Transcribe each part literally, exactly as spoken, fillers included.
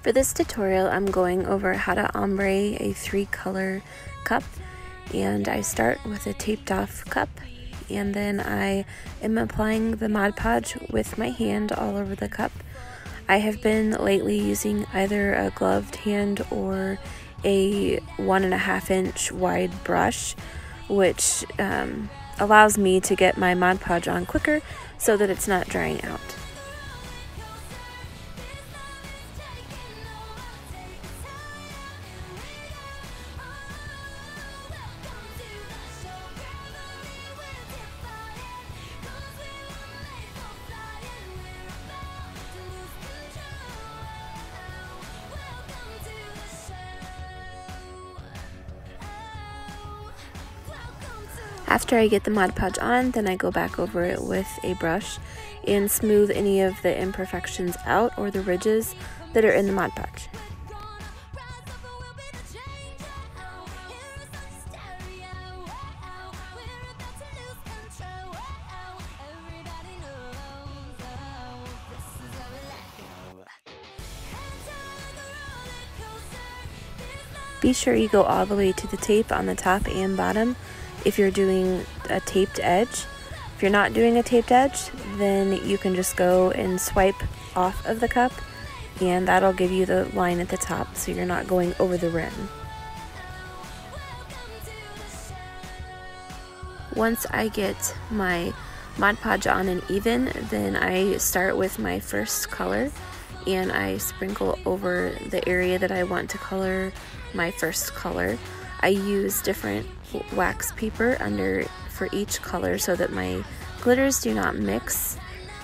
For this tutorial, I'm going over how to ombre a three color cup, and I start with a taped off cup, and then I am applying the Mod Podge with my hand all over the cup. I have been lately using either a gloved hand or a one and a half inch wide brush, which um, allows me to get my Mod Podge on quicker so that it's not drying out. After I get the Mod Podge on, then I go back over it with a brush and smooth any of the imperfections out or the ridges that are in the Mod Podge. Be sure you go all the way to the tape on the top and bottom if you're doing a taped edge. If you're not doing a taped edge, then you can just go and swipe off of the cup, and that'll give you the line at the top so you're not going over the rim. Once I get my Mod Podge on and even, then I start with my first color and I sprinkle over the area that I want to color my first color. I use different wax paper under for each color so that my glitters do not mix.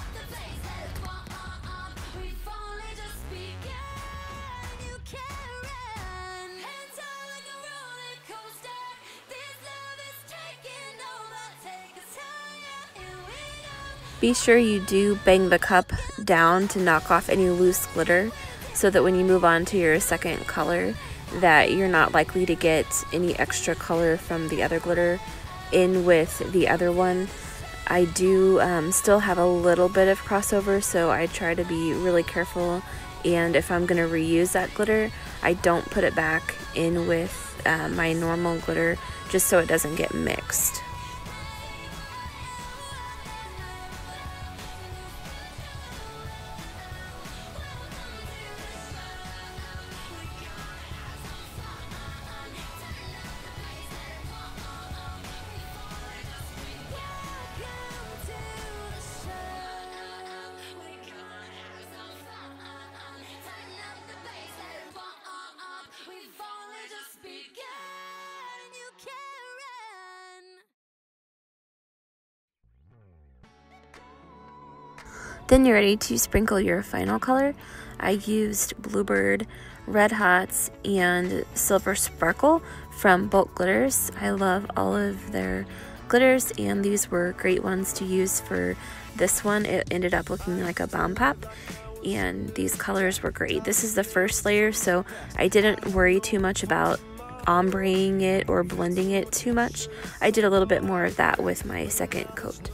Be sure you do bang the cup down to knock off any loose glitter so that when you move on to your second color, that you're not likely to get any extra color from the other glitter in with the other one. I do um, still have a little bit of crossover, so I try to be really careful, and if I'm going to reuse that glitter, I don't put it back in with uh, my normal glitter just so it doesn't get mixed. Then you're ready to sprinkle your final color. I used Bluebird, Red Hots, and Silver Sparkle from Bulk Glitters. I love all of their glitters, and these were great ones to use for this one. It ended up looking like a bomb pop, and these colors were great. This is the first layer, so I didn't worry too much about ombreing it or blending it too much. I did a little bit more of that with my second coat.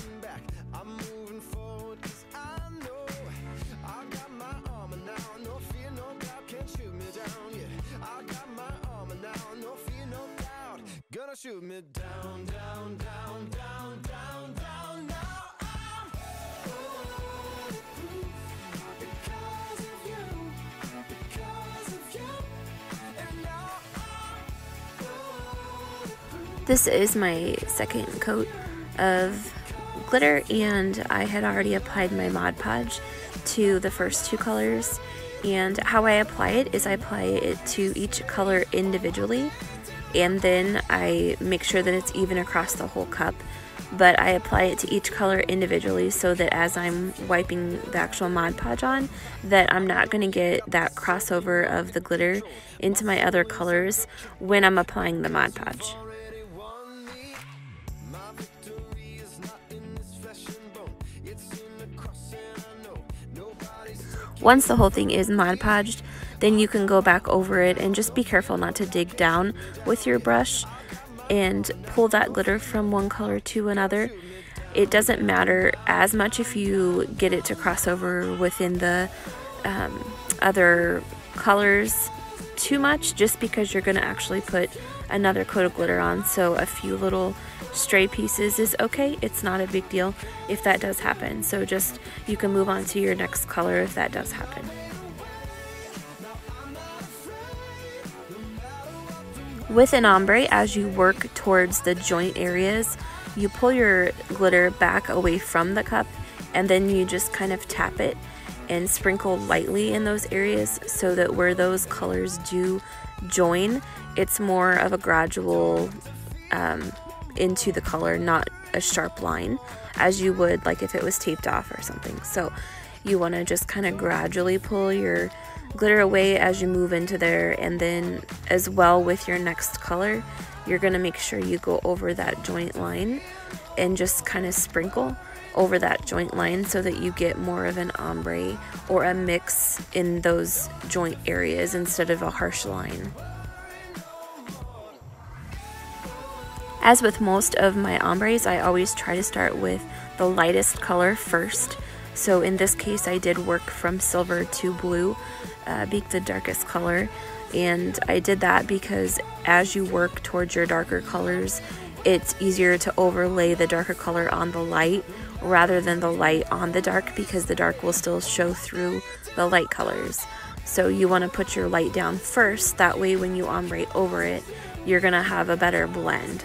Shoot me down, down, down, down, down, down, now I'm bulletproof because of you, because of you, and now I'm bulletproof. This is my second coat of glitter, and I had already applied my Mod Podge to the first two colors, and how I apply it is I apply it to each color individually, and then I make sure that it's even across the whole cup, but I apply it to each color individually so that as I'm wiping the actual Mod Podge on, that I'm not going to get that crossover of the glitter into my other colors when I'm applying the Mod Podge. Once the whole thing is Mod Podged, then you can go back over it and just be careful not to dig down with your brush and pull that glitter from one color to another. It doesn't matter as much if you get it to cross over within the um, other colors too much, just because you're going to actually put another coat of glitter on. So a few little stray pieces is okay. It's not a big deal if that does happen. So just, you can move on to your next color if that does happen. With an ombre, as you work towards the joint areas, you pull your glitter back away from the cup, and then you just kind of tap it and sprinkle lightly in those areas, so that where those colors do join, it's more of a gradual um, into the color, not a sharp line as you would like if it was taped off or something. So you want to just kind of gradually pull your glitter away as you move into there, and then as well with your next color, you're going to make sure you go over that joint line and just kind of sprinkle over that joint line so that you get more of an ombre or a mix in those joint areas instead of a harsh line. As with most of my ombres, I always try to start with the lightest color first. So in this case, I did work from silver to blue, uh, being the darkest color. And I did that because as you work towards your darker colors, it's easier to overlay the darker color on the light rather than the light on the dark, because the dark will still show through the light colors. So you want to put your light down first, that way when you ombre over it, you're going to have a better blend.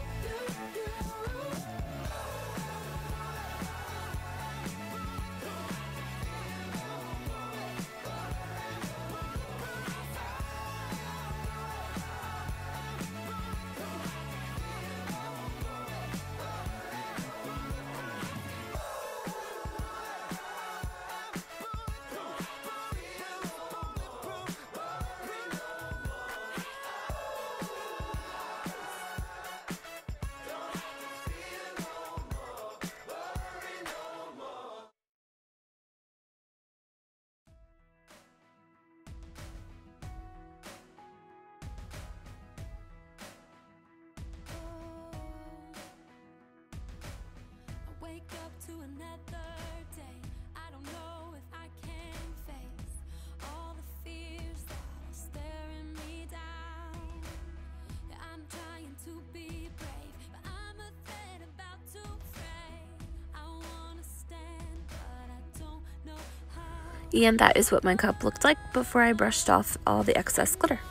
Wake up to another day. I don't know if I can face all the fears that are staring me down. Yeah, I'm trying to be brave, but I'm afraid about to fray. I wanna stand, but I don't know how. And that is what my cup looked like before I brushed off all the excess glitter.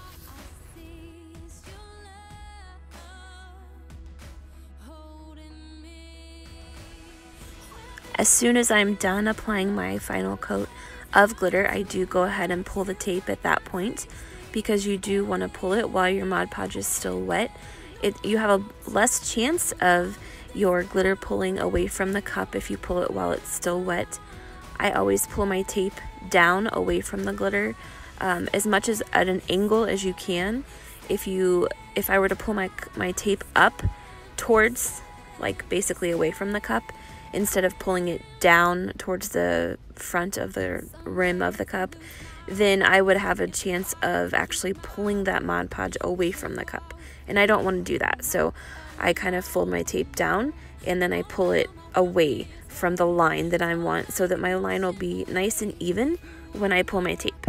As soon as I'm done applying my final coat of glitter, I do go ahead and pull the tape at that point, because you do want to pull it while your Mod Podge is still wet. It, you have a less chance of your glitter pulling away from the cup if you pull it while it's still wet. I always pull my tape down away from the glitter, um, as much as at an angle as you can. If you, if I were to pull my, my tape up towards, like basically away from the cup, instead of pulling it down towards the front of the rim of the cup, then I would have a chance of actually pulling that Mod Podge away from the cup. And I don't want to do that. So I kind of fold my tape down and then I pull it away from the line that I want, so that my line will be nice and even when I pull my tape.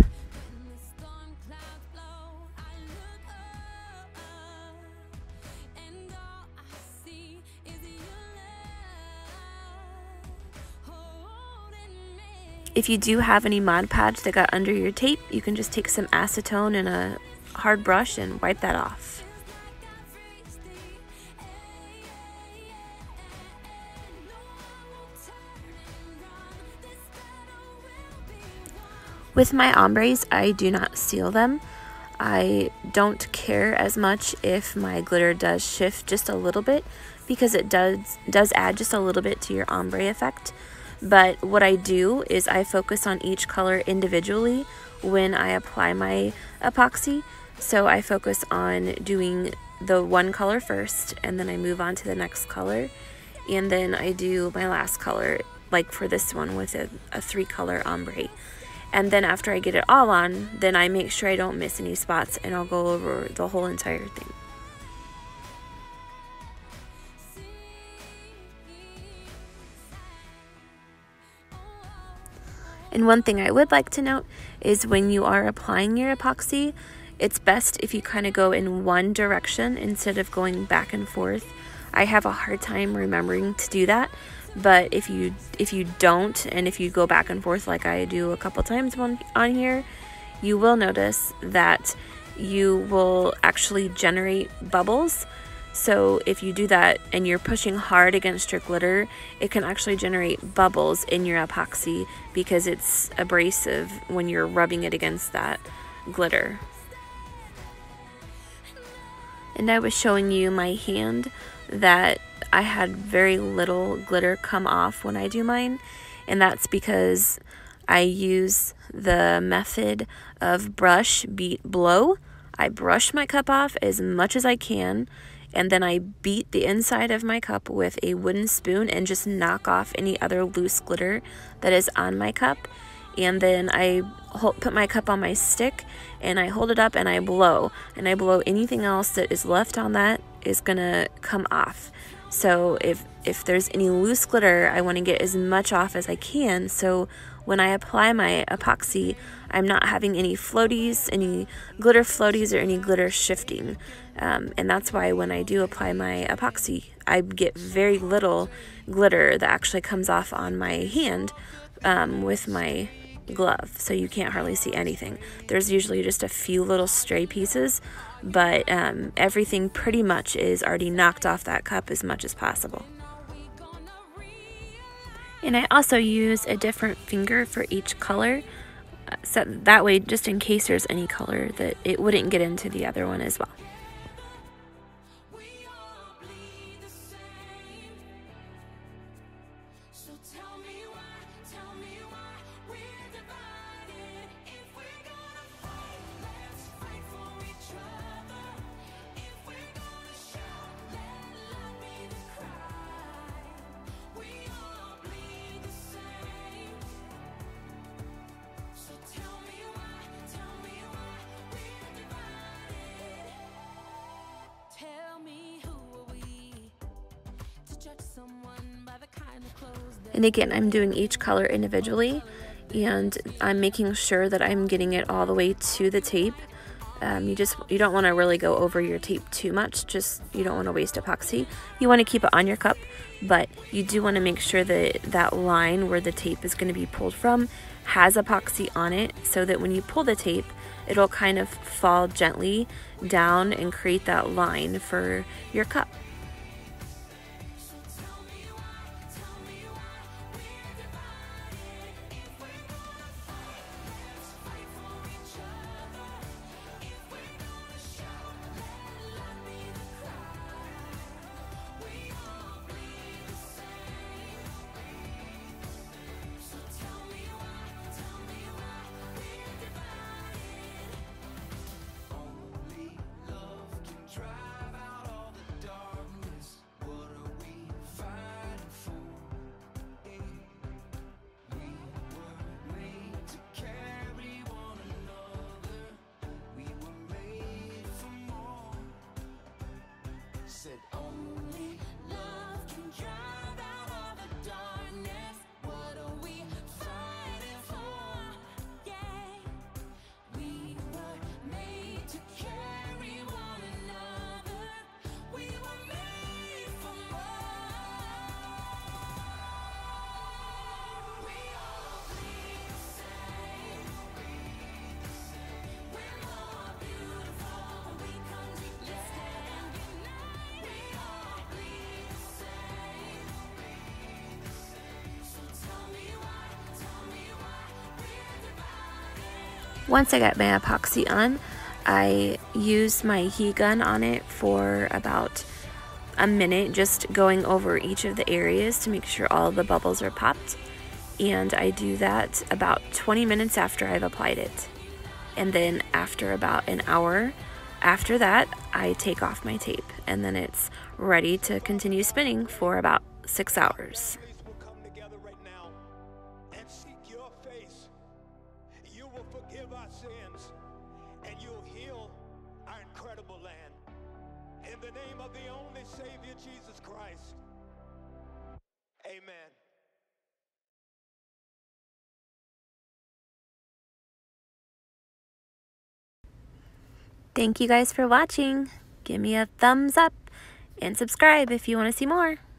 If you do have any Mod Podge that got under your tape, you can just take some acetone and a hard brush and wipe that off. With my ombres, I do not seal them. I don't care as much if my glitter does shift just a little bit, because it does does add just a little bit to your ombre effect. But what I do is I focus on each color individually when I apply my epoxy. So I focus on doing the one color first, and then I move on to the next color, and then I do my last color, like for this one with a, a three color ombre. And then after I get it all on, then I make sure I don't miss any spots, and I'll go over the whole entire thing. And one thing I would like to note is when you are applying your epoxy, it's best if you kind of go in one direction instead of going back and forth. I have a hard time remembering to do that, but if you if you don't, and if you go back and forth like I do a couple times on, on here, you will notice that you will actually generate bubbles. So if you do that and you're pushing hard against your glitter, it can actually generate bubbles in your epoxy because it's abrasive when you're rubbing it against that glitter. And I was showing you my hand that I had very little glitter come off when I do mine, and that's because I use the method of brush, beat, blow. I brush my cup off as much as I can, and then I beat the inside of my cup with a wooden spoon and just knock off any other loose glitter that is on my cup. And then I hold, put my cup on my stick and I hold it up and I blow. And I blow anything else that is left on that is gonna come off. So if, if there's any loose glitter, I want to get as much off as I can. So when I apply my epoxy, I'm not having any floaties, any glitter floaties, or any glitter shifting. Um, and that's why when I do apply my epoxy, I get very little glitter that actually comes off on my hand um, with my glove. So you can't hardly see anything. There's usually just a few little stray pieces, but um, everything pretty much is already knocked off that cup as much as possible. And I also use a different finger for each color, so that way, just in case there's any color, that it wouldn't get into the other one as well. And again, I'm doing each color individually, and I'm making sure that I'm getting it all the way to the tape. Um, you just you don't want to really go over your tape too much. Just you don't want to waste epoxy. You want to keep it on your cup, but you do want to make sure that that line where the tape is going to be pulled from has epoxy on it, so that when you pull the tape, it'll kind of fall gently down and create that line for your cup. Said only love can drive out all the darkness. What are we fighting for? Yeah, we were made to carry one another. We were made for more. We all bleed the same. We're more beautiful when we come together and unite. Once I got my epoxy on, I used my heat gun on it for about a minute, just going over each of the areas to make sure all the bubbles are popped. And I do that about twenty minutes after I've applied it. And then after about an hour after that, I take off my tape, and then it's ready to continue spinning for about six hours. Will come together right now and seek your face. You will forgive our sins and you'll heal our incredible land. In the name of the only Savior, Jesus Christ. Amen. Thank you guys for watching. Give me a thumbs up and subscribe if you want to see more.